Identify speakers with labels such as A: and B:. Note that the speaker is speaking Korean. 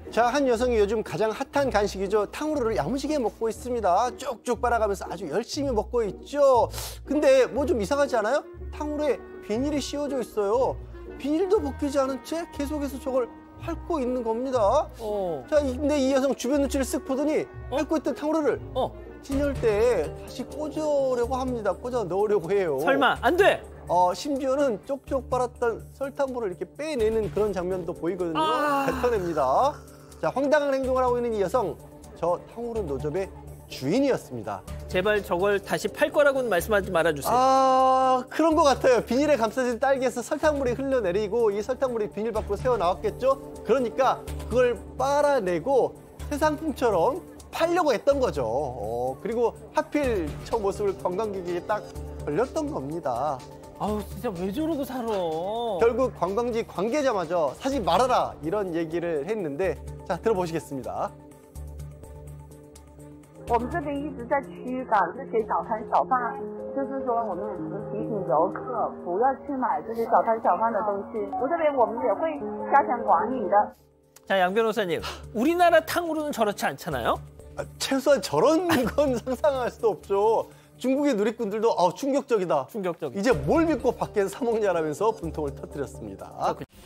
A: 자, 한 여성이 요즘 가장 핫한 간식이죠. 탕후루를 야무지게 먹고 있습니다. 쭉쭉 빨아가면서 아주 열심히 먹고 있죠. 근데 뭐 좀 이상하지 않아요? 탕후루에 비닐이 씌워져 있어요. 비닐도 벗기지 않은 채 계속해서 저걸 핥고 있는 겁니다. 자, 근데 이 여성 주변 눈치를 쓱 보더니 핥고 있던 탕후루를 진열대에 다시 꽂으려고 합니다. 꽂아 넣으려고 해요.
B: 설마 안 돼?
A: 심지어는 쪽쪽 빨았던 설탕물을 이렇게 빼내는 그런 장면도 보이거든요. 뱉어냅니다. 자, 황당한 행동을 하고 있는 이 여성, 저 탕후루 노점의 주인이었습니다.
B: 제발 저걸 다시 팔 거라고는 말씀하지 말아주세요.
A: 그런 것 같아요. 비닐에 감싸진 딸기에서 설탕물이 흘러내리고 이 설탕물이 비닐 밖으로 새어나왔겠죠? 그러니까 그걸 빨아내고 새 상품처럼 팔려고 했던 거죠. 그리고 하필 저 모습을 관광객에게 딱 걸렸던 겁니다.
B: 아우, 진짜 왜 저러고 살아?
A: 결국 관광지 관계자마저 사지 말아라 이런 얘기를 했는데, 자, 들어보시겠습니다.
C: 我们这边一直在驱赶这些小摊小贩，就是说我们提醒游客不要去买这些小摊小贩的东西。这边我们也会加强管理的。
B: 자, 양 변호사님, 우리나라 탕후루는 저렇지 않잖아요?
A: 최소한 저런 건 상상할 수도 없죠. 중국의 누리꾼들도 충격적이다.
B: 충격적이다.
A: 이제 뭘 믿고 밖에서 사 먹냐라면서 분통을 터뜨렸습니다.